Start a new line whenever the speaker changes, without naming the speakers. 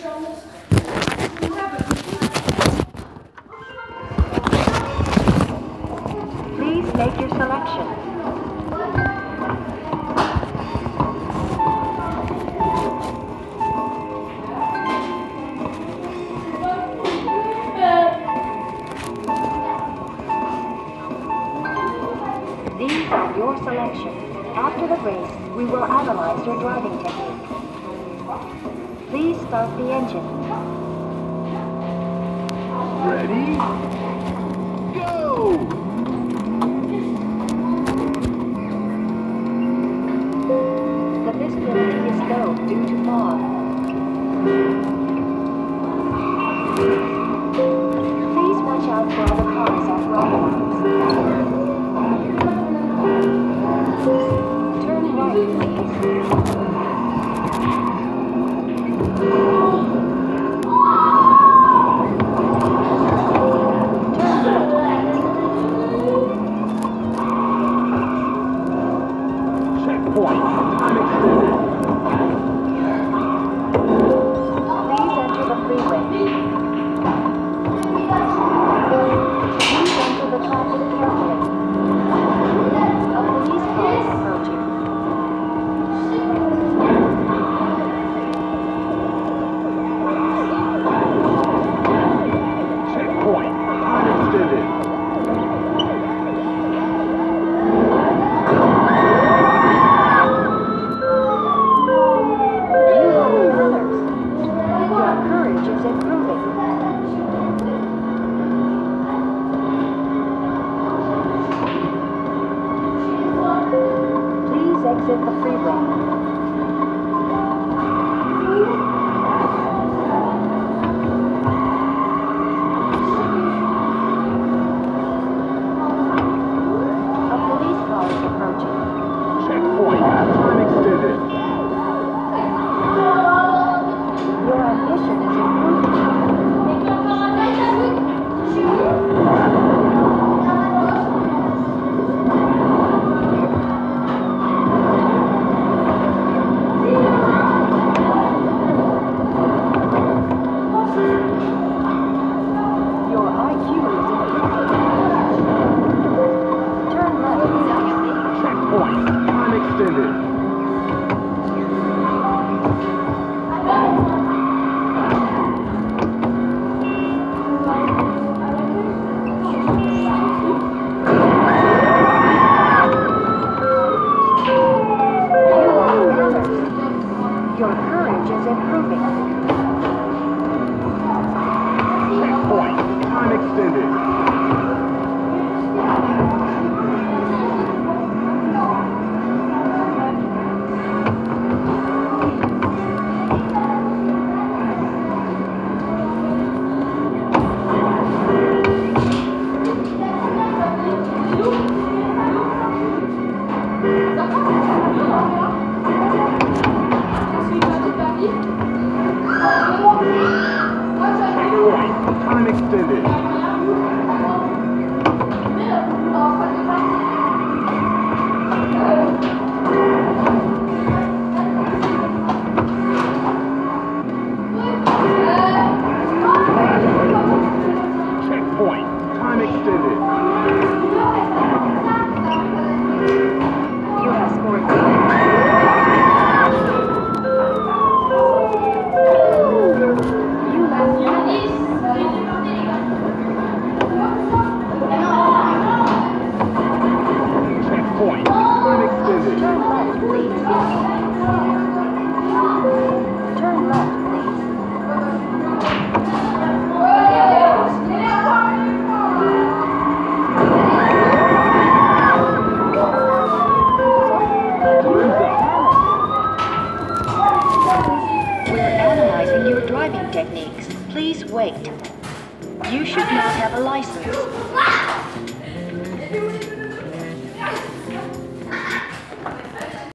Please make your selection. These are your selections. After the race, we will analyze your driving technique. Please start the engine.
Ready? Go!
The visibility is low due to fog. Please watch out for other cars off road. Turn right, please. Exit the freeway. Techniques. Please wait. You should not have a license.